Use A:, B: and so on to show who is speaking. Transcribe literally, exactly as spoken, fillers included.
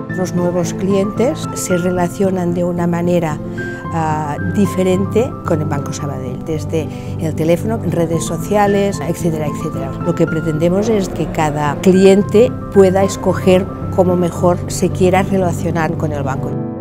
A: Los nuevos clientes se relacionan de una manera uh, diferente con el Banco Sabadell, desde el teléfono, redes sociales, etcétera, etcétera. Lo que pretendemos es que cada cliente pueda escoger cómo mejor se quiera relacionar con el banco.